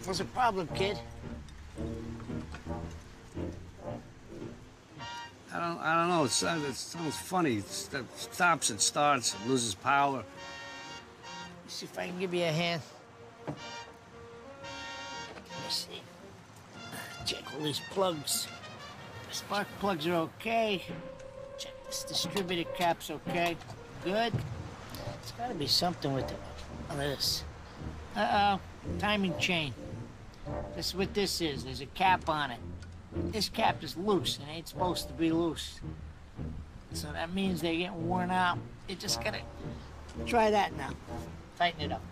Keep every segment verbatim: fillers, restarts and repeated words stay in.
What's the problem, kid? I don't, I don't know. It sounds, it sounds funny. It stops, it starts, it loses power. See if I can give you a hand. Let me see. Check all these plugs. The spark plugs are okay. Check this distributor cap's okay. Good. It's gotta be something with the, oh, this. Uh-oh, timing chain. This is what this is. There's a cap on it. This cap is loose. It ain't supposed to be loose. So that means they're getting worn out. You just gotta try that now. Tighten it up.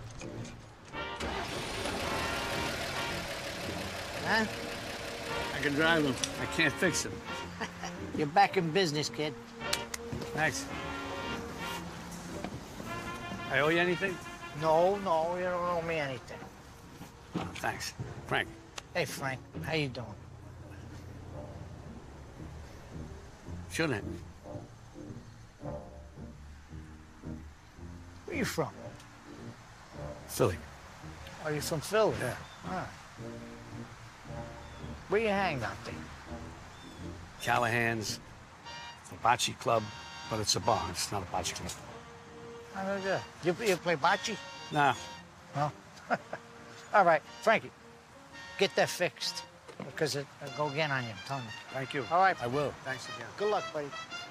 Huh? I can drive them. I can't fix them. You're back in business, kid. Thanks. I owe you anything? No, no, you don't owe me anything. Oh, thanks. Frank. Hey, Frank, how you doing? Shouldn't. Where you from? Philly. Oh, you from Philly? Yeah. All right. Where you hang out there? Callahan's, the bocce club, but it's a bar. It's not a bocce club. I don't know. You, you play bocce? Nah. No? All right, Frankie, get that fixed because it, it'll go again on you, I'm telling you. Thank you. All right. I will. Thanks again. Good luck, buddy.